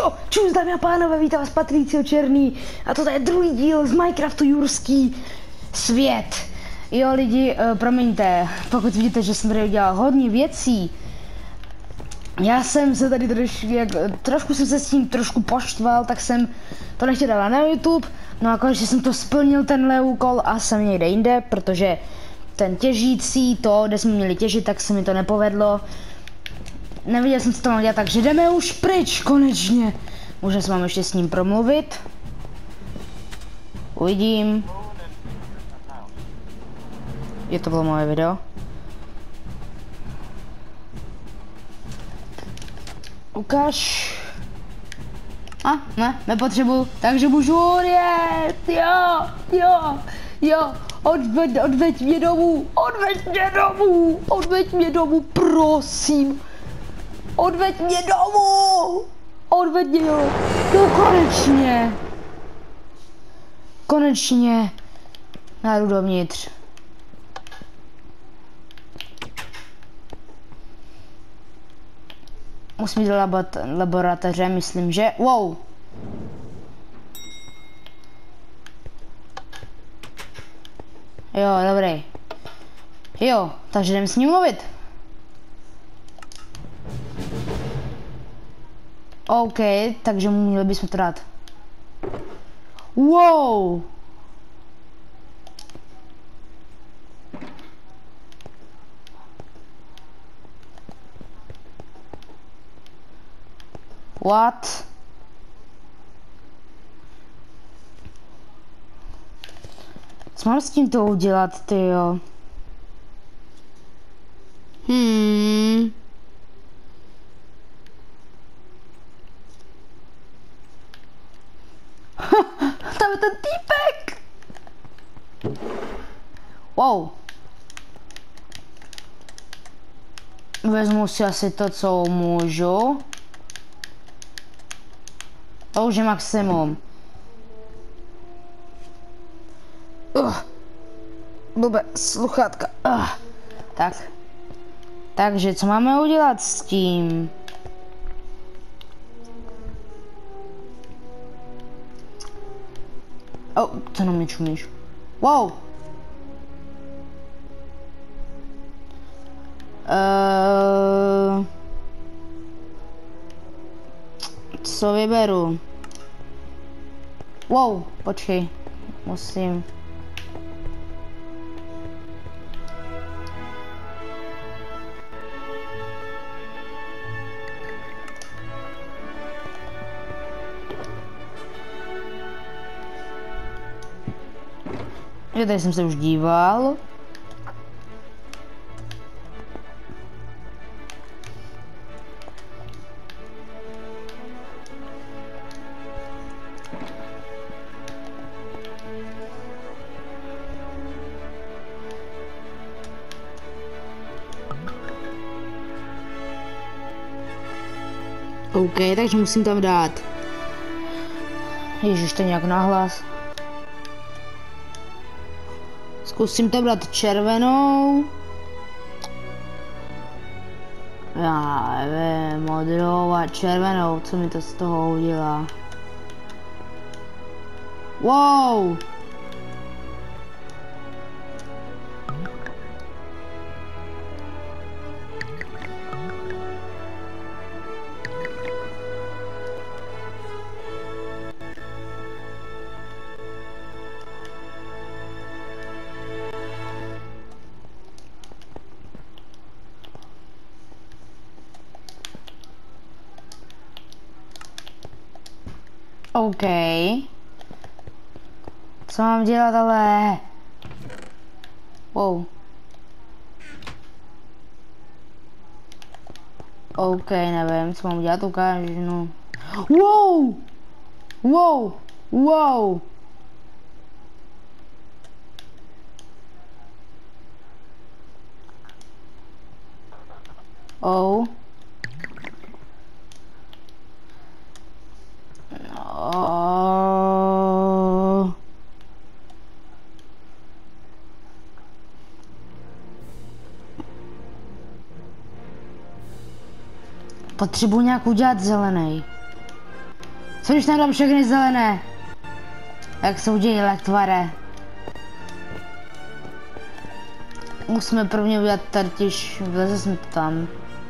Čus dámy a pánové, vítám vás Patricio Černý a toto je druhý díl z Minecraftu Jurský svět. Jo lidi, promiňte, pokud vidíte, že jsem tady udělal hodně věcí. Já jsem se tady trošku jsem se s tím trošku poštval, tak jsem to nechtěl dát na YouTube. No a konečně jsem to splnil tenhle úkol a jsem někde jinde, protože ten těžící, kde jsme měli těžit, tak se mi to nepovedlo. Neviděl jsem, co to mám dělat, takže jdeme už pryč, konečně. Možná se mám ještě s ním promluvit. Uvidím. To bylo moje video. Ukáž. Ne, nepotřebuju, takže můžu odjet. Jo. Odveď mě domů, prosím. Odveď mě domů! No konečně. Já jdu dovnitř. Musím jít do laboratoře, myslím, že... Wow! Jo, dobrý. Jo, takže jdem s ním mluvit. OK, takže měli bychom to dát. Wow! What? Co mám s tím to udělat, tyjo? Tam je ten týpek! Wow. Vezmu si asi to, co můžu. To už je maximum. Blbé sluchátka. Tak. Takže co máme udělat s tím? Co na mě čumíš? Wow. Co vyberu? Wow, počkej. Musím. Jo, tady jsem se už díval. OK, takže musím tam dát. Ježiš, to nějak nahlas. Zkusím tam dát červenou. Já nevím, modrou a červenou, co mi to z toho udělá. Wow! OK. Co mám dělat, ale? Wow. OK, nevím, co mám dělat, ukážu, no. Wow. Potřebuji nějak udělat zelený. Co když tam dám všechny zelené? Jak se udějí lektvare? Musíme prvně udělat tartiž, vleze jsme tam.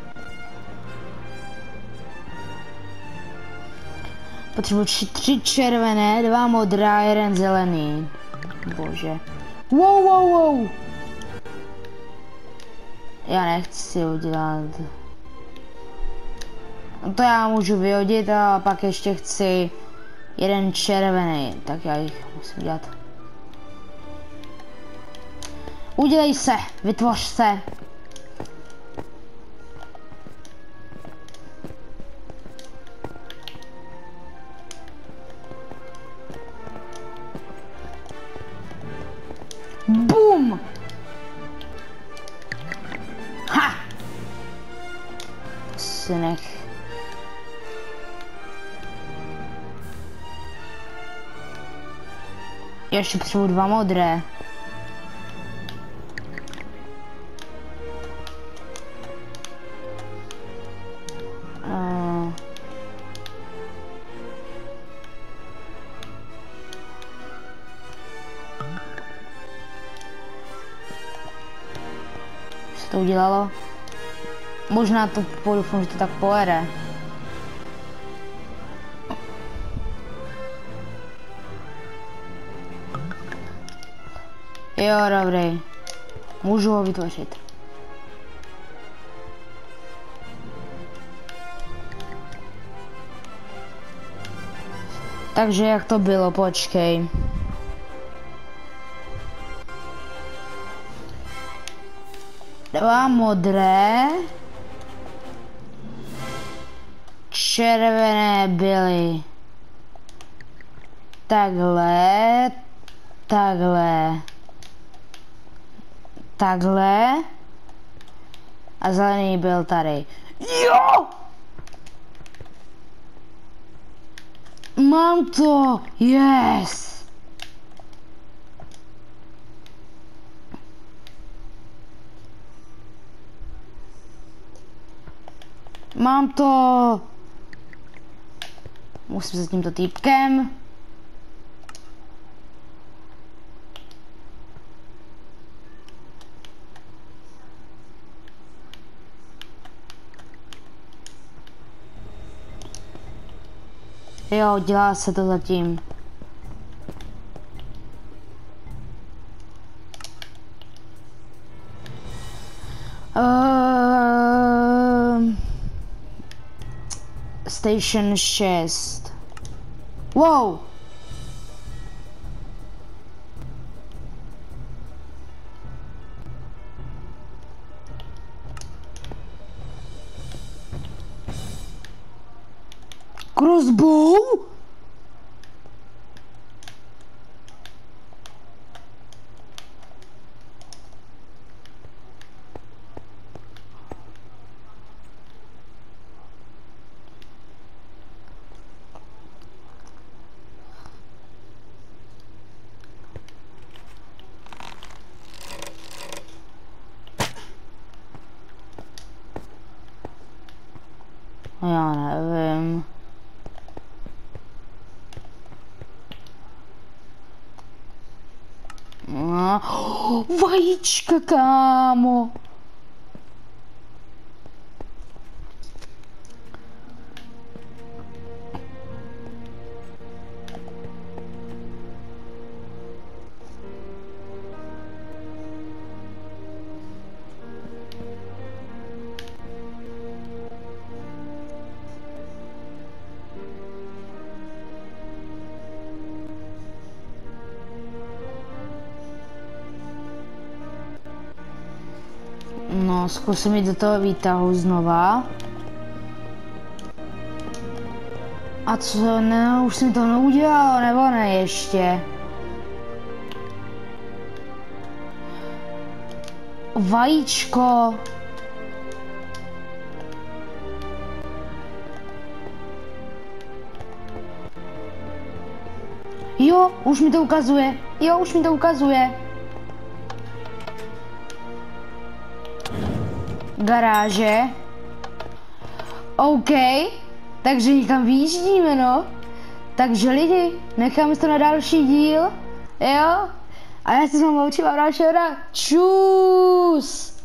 Potřebuji 3 červené, 2 modré, 1 zelený. Bože. Wow, wow, wow. Já nechci udělat. No to já můžu vyhodit a pak ještě chci 1 červený, tak já jich musím dělat. Udělej se, vytvoř se. Bum! Ha! Si nech. Ještě potřebuji 2 modré. To udělalo. Možná to doufám, že to tak pojede. Jo, dobrý. Můžu ho vytvořit. Takže jak to bylo, počkej. Dva modré, červené byly takhle, takhle, takhle a zelený byl tady. Jo! Mám to! Yes! Mám to! Musím se s tímto týpkem. Jo, dělá se to zatím. Station 6. Wow! Crossbow? Já nevím. Vajíčka, kámo. No, zkusím jít do toho výtahu znova. A co, ne, už jsem to neudělal, nebo ne ještě? Vajíčko. Jo, už mi to ukazuje. Jo, už mi to ukazuje. Garáže. OK, takže někam vyjíždíme, no. Takže lidi, necháme to na další díl, jo? A já se s vámi loučím a dalšího dne. Čus!